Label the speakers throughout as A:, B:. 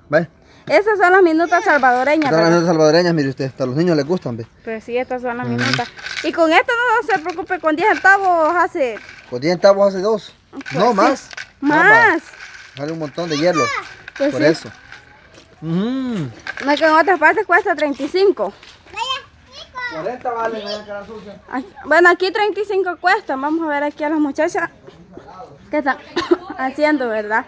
A: ¿Ve?
B: Esas son las minutas salvadoreñas.
A: Estas son las
B: ¿verdad?
A: minutas salvadoreñas, mire usted. Hasta los niños les gustan, ¿ve?
B: Pues sí, estas son las minutas. Y con esto no se preocupe, con 10 centavos hace...
A: Con 10 centavos hace 2.
B: Pues
A: No,
B: sí.
A: más.
B: Más.
A: Sale un montón de hielo.
B: Pues
A: Por
B: sí.
A: eso.
B: No es que en otras partes cuesta 35.
A: 40 vale, me queda sucia.
B: Bueno, aquí 35 cuesta. Vamos a ver aquí a las muchachas que están haciendo, ¿verdad?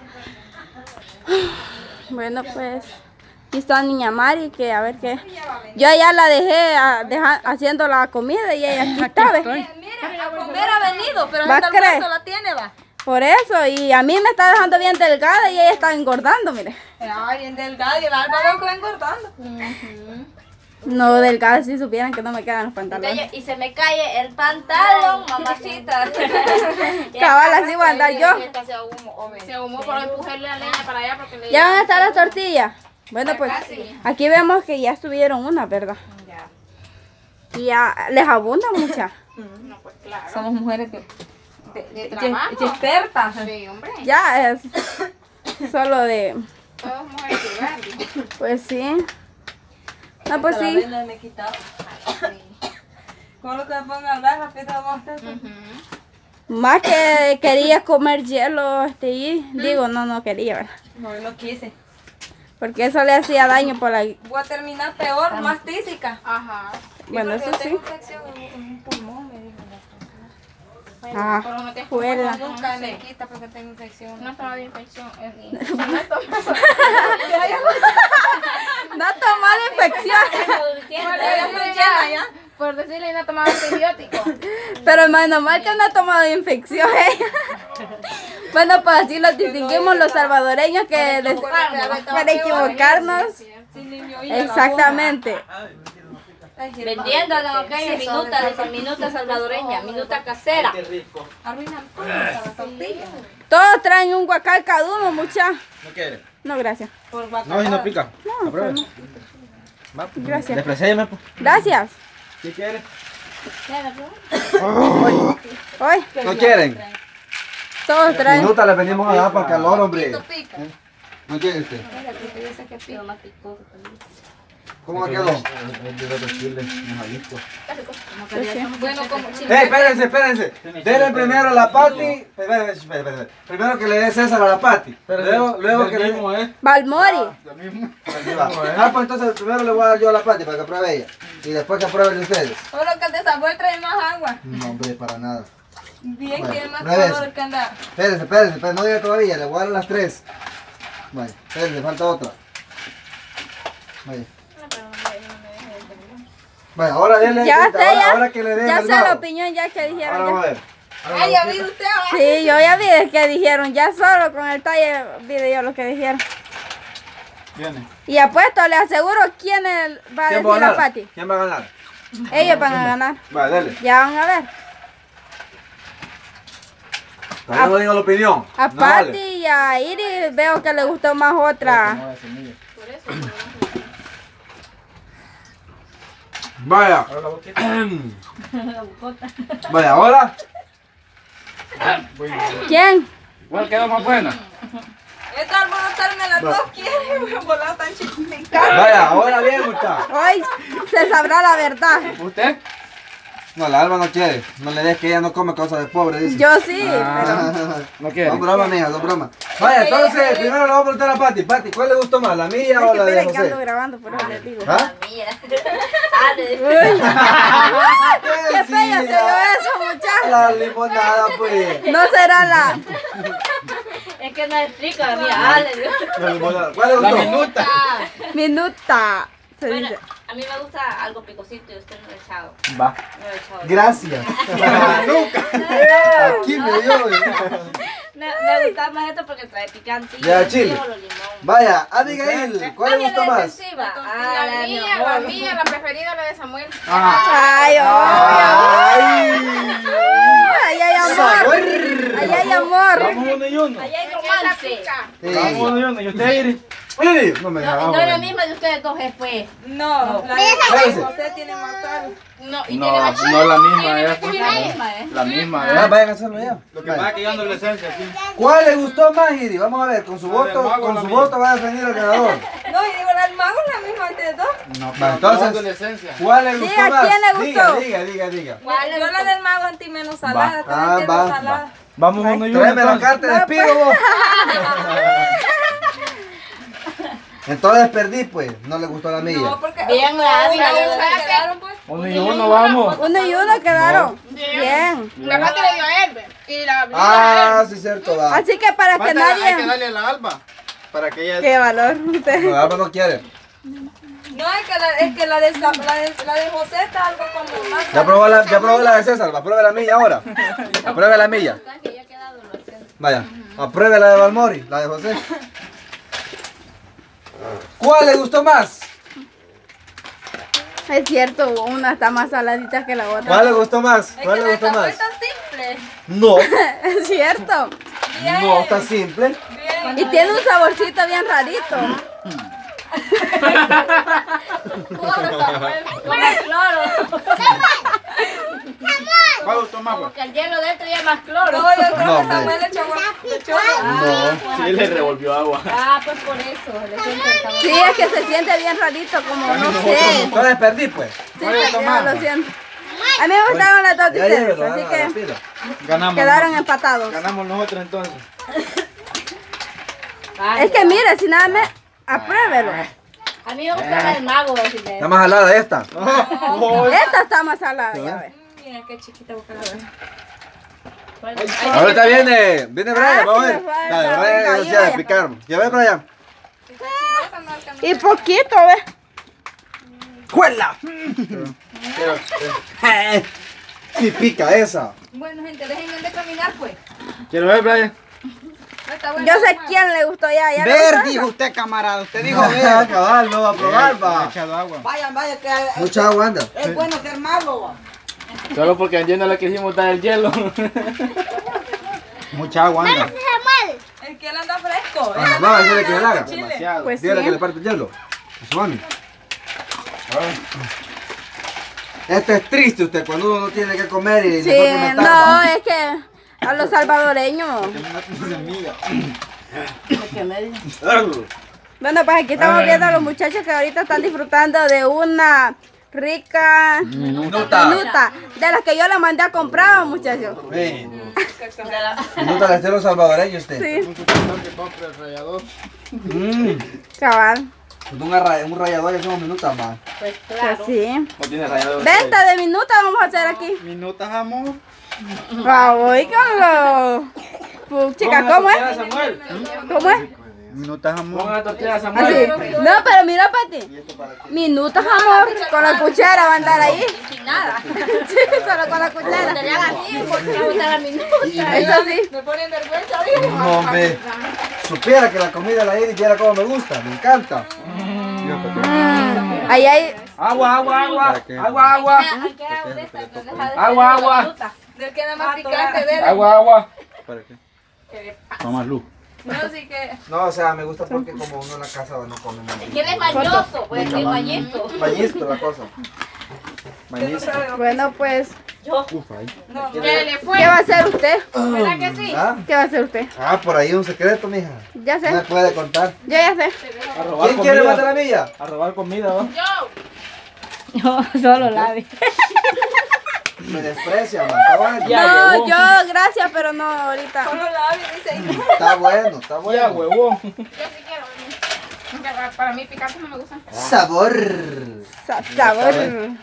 B: Bueno, pues aquí está niña Mari, que a ver qué. Yo ya la dejé haciendo la comida y ella aquí está, ¿ves?
C: Mira, a comer ha venido, pero
B: ¿Va a
C: hasta el
B: creer?
C: brazo la tiene, va.
B: Por eso, y a mí me está dejando bien delgada y ella está engordando, mire.
C: Ay, bien delgada y el alba veo que va engordando.
B: No, delgada, si supieran que no me quedan los pantalones.
C: Y se me cae el pantalón, mamacita.
B: Cabal, así voy a andar yo.
C: Se ahumó para empujarle la leña para allá porque le...
B: ¿Ya van a estar las tortillas? Bueno, pues aquí vemos que ya estuvieron unas, ¿verdad? Y ya les abunda muchas.
C: No, pues claro.
D: Somos mujeres
C: De trabajo.
D: expertas.
C: Sí, hombre.
B: Ya es solo de...
C: Todos mujeres que
B: Pues sí. No, pues sí.
D: Me he quitado. Con lo que me ponga a hablar, rápido vamos a estar.
B: Más que quería comer hielo, y digo, no quería, ¿verdad?
D: No quise.
B: Porque eso le hacía daño por la...
D: Voy a terminar peor, más tísica.
C: Ajá.
B: Bueno, eso sí.
D: Tengo infección en un pulmón, me dijo.
B: Ah,
C: Pero no te
B: juela.
D: Nunca me quita porque tengo infección.
C: No estaba de infección.
B: No tomar infección.
C: Por decirle no tomaba antibiótico.
B: Pero menos mal que no ha tomado infección ella. Bueno, pues así los distinguimos los salvadoreños que para equivocarnos. Exactamente.
C: Vendiéndonos, ok, minuta salvadoreña, minuta casera.
D: Arruinan todo la tortilla.
B: Todos traen un guacal cada uno, mucha.
A: ¿No quiere?
B: No, gracias.
A: No, y no pica.
B: No,
A: Apruebe.
B: pues
A: Va, pues,
B: Gracias.
A: despreciame, pues.
B: Gracias.
A: ¿Qué quiere?
B: Hoy,
A: ¿No quieren?
B: todos traen.
A: Minuta le venimos a dar para el calor, hombre.
D: Pica.
A: ¿No quiere usted? ¿Cómo quedó?
D: Bueno, como
A: Espérense. Denle primero a la Pati. Espérense. Primero que le dé César a la Pati. Luego que le dé.
B: Balmori.
A: Pues entonces primero le voy a dar yo a la Pati para que pruebe ella. Y después que prueben ustedes.
D: Solo que el de Samuel trae más agua.
A: No, hombre, para nada.
D: Bien,
A: Bueno,
D: tiene más
A: pruebe
D: color
A: eso.
D: que anda.
A: Espérense, no diga todavía, le voy a dar las 3. Vaya, espérense, falta otra. Vaya, ahora denle.
B: Ya sé,
A: ahora que le den
B: ya
A: el
B: sé la
A: vago.
B: opinión ya que
A: Ahora
B: dijeron.
A: vamos a
B: Ya.
A: ver.
D: Ay, ¿ya vio usted?
B: Sí, yo ya vi que dijeron, ya solo con el talle vi yo lo que dijeron.
A: Viene.
B: Y apuesto, le aseguro quién va a
A: ¿Quién
B: decir
A: va a
B: la
A: ganar?
B: Pati.
A: ¿Quién va a ganar?
B: Ellos van a ganar.
A: Vale, dale.
B: Ya van a ver.
A: Todavía no digan la opinión.
B: A
A: No
B: Pati
A: vale.
B: y a Iris veo que le gustó más otra.
A: Vaya. Vaya, ahora.
B: ¿Quién?
E: ¿Cuál quedó más buena?
D: Esta alborotarme las dos quiere, me volado tan chiquita.
A: Vaya, ahora bien, muchachos.
B: Hoy se sabrá la verdad.
E: ¿Usted?
A: No, la Alba no quiere. No le des que ella no come cosas de pobre, dice.
B: Yo sí,
E: No quiere.
A: Son bromas, mija, son bromas. Vaya, entonces, primero le voy a preguntar a Pati. Pati, ¿cuál le gustó más, la mía
B: pero...
A: o la de
B: Esperen que ando
A: José?
B: grabando, por eso les digo.
A: ¿Ah?
B: Qué feo se dio eso, muchachos.
A: La limonada, pues.
B: No será la...
C: Es que no es rico, mía.
A: La limonada. ¿Cuál le
E: La
A: gustó?
E: minuta.
B: Minuta. Se
C: Bueno,
B: dice.
C: a mí me gusta algo picosito y usted no lo ha echado.
A: Va.
C: No lo ha echado.
A: Gracias. Aquí me dio.
C: Me gusta más esto porque trae picante. y
A: Ya,
C: el
A: chile.
C: frijol o limón.
A: Vaya, Abigail, ¿cuál le gustó más?
C: Defensiva.
F: La mía, la preferida, la de Samuel.
B: Ay,
A: Ay.
B: ay, ay, amor.
A: Sabor.
B: Ay, ay, amor.
E: Vamos uno y uno.
C: Allá hay
F: Esa
C: romance.
F: pica.
A: Sí.
E: Vamos uno y uno. ¿Y usted, Iris?
A: ¡Uy! No me
C: No,
A: dejaba.
C: no es la misma de ustedes dos, pues.
D: No, la de
A: Espérese.
D: José tiene más sal.
C: No, y
E: No,
C: tiene más
E: no es la misma,
C: tiene
E: es
C: más chile la misma,
E: la misma,
A: Ya, vayan a hacerlo ya.
G: Lo que pasa es que yo ando en la esencia, sí.
A: ¿Cuál le gustó más, Iri? Vamos a ver, con su voto,
G: mago
A: con
G: la
A: su
G: mía.
A: voto va a definir el ganador.
D: No, y digo, el mago es la misma de dos.
G: No,
A: Va,
G: pero
A: entonces-
G: yo ando en la esencia.
A: ¿Cuál le gustó
B: Diga,
A: más?
B: ¿quién le gustó?
A: Diga.
D: Yo la del mago anti menos salada,
A: Ah,
D: también
A: va,
D: tiene salada.
E: Vamos uno y uno.
A: Tráeme la
E: entonces.
A: carta, despido vos. Entonces perdí, pues. No le gustó la mía.
D: No, porque
C: Bien, la
D: una
C: diga,
D: quedaron, pues.
E: Uno y uno, vamos.
B: 1 y 1 quedaron. Bien.
F: La Pati le dio a él, ve. Y la
A: Ah, sí, cierto, va.
B: Así que para que
G: Falta, hay que
B: nadie...
G: darle a la Alba. Para que ella...
B: Qué valor usted.
A: No, Alba no quiere.
D: No, es que la de José está algo como más.
A: Ya probó la de César, apruebe la milla ahora. Apruebe la milla. Vaya, apruebe la de Balmori, la de José. ¿Cuál le gustó más?
B: Es cierto, una está más saladita que la otra.
A: ¿Cuál le gustó más?
D: Es que
A: ¿Cuál le
D: la
A: gustó
D: esta fue
A: más?
D: tan simple.
A: No,
B: Es cierto.
D: Bien.
A: no, está simple.
D: Bien.
B: Y tiene un saborcito bien rarito.
C: Como el cloro.
G: ¿Cuál gustó más, pues?
C: Porque el hielo de traía más cloro.
D: No, yo creo
A: No,
D: que
A: hombre.
D: Samuel le echó agua. Le echó
A: No.
E: Sí, le revolvió agua.
C: Ah, pues por eso. Le siento el sabor.
B: Sí, es que se siente bien rarito, como no sé.
A: Entonces perdí, pues.
B: Sí, yo lo siento. A mí me gustaron las dos de
A: Ya
B: ustedes,
A: llévelo,
B: así
A: a la
B: que
A: pila.
G: Ganamos.
B: quedaron empatados.
G: Ganamos nosotros entonces.
C: Ay,
B: Es que mire, si nada me... Apruébelo.
C: a mí me gusta el mago, decirle.
A: Está más salada esta.
B: Esta está más salada, ya ves.
D: Mira qué chiquita boca la
A: Ahorita viene Brian, vamos a
B: sí,
A: ver.
B: me fue
A: Dale,
B: esa
A: Brian,
B: rica,
A: ya
B: vaya.
A: picar. Ya ves, Brian.
B: Y poquito, ¿ves?
A: ¡Juela! Sí pica esa.
D: Bueno, gente, dejen de caminar, pues.
G: Quiero ver, Brian.
D: No está bueno.
B: Yo sé quién le gustó ya. le
H: Ver,
B: gustó
H: dijo
B: esa.
H: usted, camarada. Usted dijo
A: Dijo,
H: ver.
A: cabal, no va a probar,
G: Le he
A: va.
G: echado agua.
H: Vayan, vayan, que
A: Mucha agua anda.
H: es bueno ser malo. va.
E: Solo porque ayer no le quisimos dar el hielo.
G: Mucha agua anda.
D: Es que él anda fresco.
A: Ah, va, dígale que le haga.
D: Chile.
G: Demasiado.
B: Pues sí.
A: Dígale que le parte el hielo. A su mami. Esto es triste usted cuando uno no tiene que comer y
B: Sí,
A: le toca una
B: no,
A: tapa.
B: es que a los salvadoreños. Bueno, pues aquí estamos viendo a los muchachos que ahorita están disfrutando de una rica minuta de las que yo le mandé a comprar, muchachos.
A: Sí. Minuta al estilo salvadoreño usted.
B: Sí,
G: Que compre el rallador.
B: cabal.
A: Un rallador y hacemos minutas más.
C: Pues
B: Pues
C: claro.
B: sí.
E: No tiene rayador.
B: Venta de minuta vamos a hacer aquí.
G: Minutas, amor.
B: Voy con los... Chicas, ¿cómo es?
E: Samuel.
B: ¿Cómo es?
G: Minutas, amor.
E: Ponga la tortilla,
B: Así.
E: Samuel.
B: No, pero mira, Pati. Minutos, amor. Con la cuchara va a andar ahí.
C: Sin nada.
B: Sí, solo con la cuchara.
C: Te le hagan así porque me gusta la minuta.
B: Eso sí.
D: Me ponen vergüenza, ¿viste?
A: No, hombre. Supiera que la comida de la Iris viera como me gusta, me encanta.
B: Ahí hay...
E: Agua, agua, agua.
A: ¿Para qué?
E: Agua, agua. Agua, agua.
D: Del que nada más picante de él.
E: Agua, agua.
A: ¿Para qué?
G: Toma luz.
D: No, sí que.
A: No, o sea, me gusta porque como uno en la casa no come mucho.
C: ¿Quién es mañoso? Pues el mañito.
A: Bañisto la cosa. Bañisto.
B: Bueno, pues...
F: ¿Qué le fue?
B: ¿Qué va a hacer usted?
F: ¿Verdad que sí?
A: ¿Ah?
B: ¿Qué va a hacer usted?
A: Ah, por ahí un secreto, mija.
B: Ya
A: No me
B: sé.
A: puede contar.
B: Yo ya sé.
E: A robar
A: ¿Quién quiere matar
E: comida.
A: a Milla?
E: A robar comida, ¿va?
F: Yo.
C: Yo solo la vi.
A: Me desprecia, man. Está bueno.
E: Ya,
B: No,
E: huevón.
B: yo gracias, pero no ahorita.
D: Solo la vi, dice.
A: Está bueno, está
E: Ya,
A: bueno.
E: huevón.
F: Yo sí quiero. Para mí picante no me gusta.
A: Sabor.
B: Sabor.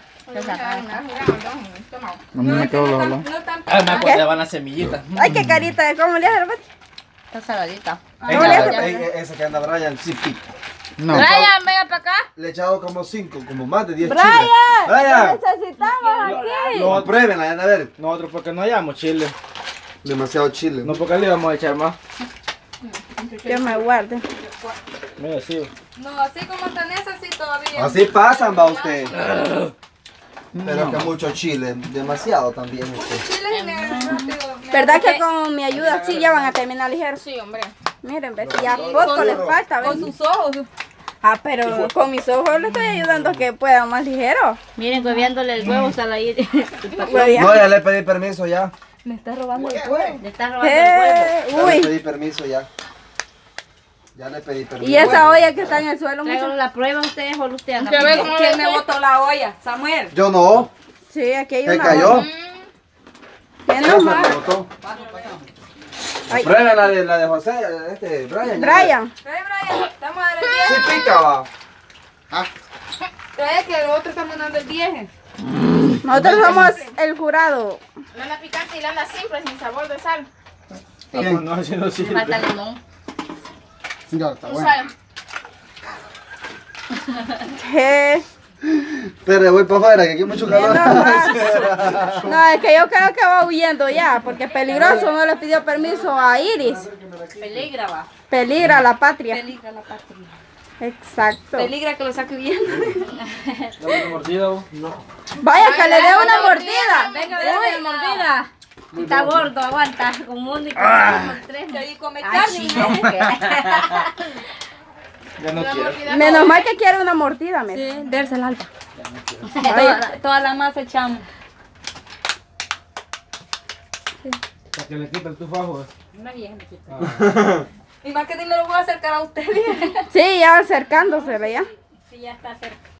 G: No me quedo la
D: No tan
E: Ah, me acordaban las semillitas.
B: Ay, qué carita. ¿Cómo le hace, Pati?
C: Está saladita.
B: ¿Cómo le hace?
A: Esa que anda Brian, sí pica.
G: No.
C: Brian, venga para acá.
A: Le he echado como 5, como más de 10
B: Brian,
A: chiles. Brian,
B: necesitamos aquí.
A: no, pruébenla, ya a ver.
E: Nosotros porque no hallamos chile.
A: Demasiado chile.
E: No porque le íbamos a echar más.
B: Dios me guarde.
E: Mira, sí.
D: No, así como están esas, sí todavía.
A: Así pasan, va usted. Pero es que mucho chile, demasiado también usted.
D: Chile y negro rápido.
B: ¿Verdad que con mi ayuda sí ya van a terminar ligero?
F: Sí, hombre.
B: Miren, ves, ya poco les falta,
D: Con
B: ¿ven?
D: sus ojos.
B: Ah, pero con mis ojos le estoy ayudando a que pueda más ligero.
C: Miren, hueviándole el huevo, está ahí.
A: No, ya le pedí permiso ya.
D: Me está robando el huevo.
C: Le está robando el huevo.
A: Ya le
B: Uy,
A: pedí permiso ya. Ya le pedí permiso.
B: y esa olla que está en el suelo,
C: Tráigalo
B: mucho.
C: la prueba ustedes o usted anda.
F: Ya ve cómo
D: ¿Quién
F: le
D: me
F: fue.
D: botó la olla? Samuel.
A: Yo no.
B: Sí, aquí hay
A: Se
B: una.
A: cayó.
B: Menos
A: Me
B: mal.
A: botó.
B: Ay.
A: Prueba la de José, Brian.
B: Brian,
D: Estamos a dar el
A: Sí
D: 10.
A: pica, va.
D: Es que el otro estamos dando el 10.
B: nosotros somos el jurado.
F: Le anda picante y le anda simple, sin sabor de sal.
E: No, así no sirve.
C: Falta limón.
F: Tú sabes.
A: Pero voy para afuera, que aquí hay mucho calor.
B: No, es que yo creo que va huyendo ya, porque es peligroso, no le pidió permiso a Iris.
C: Peligra va.
B: Peligra la patria.
D: Peligra la patria.
B: Exacto.
D: Peligra que lo saque bien.
E: Dame una mordida, vos. No.
B: Vaya, que le dé una mordida.
C: Venga, déjame la mordida. Está gordo, aguanta. Como un y como tres.
D: Y ahí come
C: Ay,
D: carne.
C: sí, no, que-
E: Ya no quiero.
B: Menos mal que quiere una mordida, me.
D: Sí, dérsela al alba.
B: Vaya.
D: Toda la masa echamos.
E: Para que le quite el tufajo.
C: Una vieja me quita.
D: Y más que ni me lo voy a acercar a usted.
B: Sí, ya acercándosele ya.
C: Sí, ya está cerca.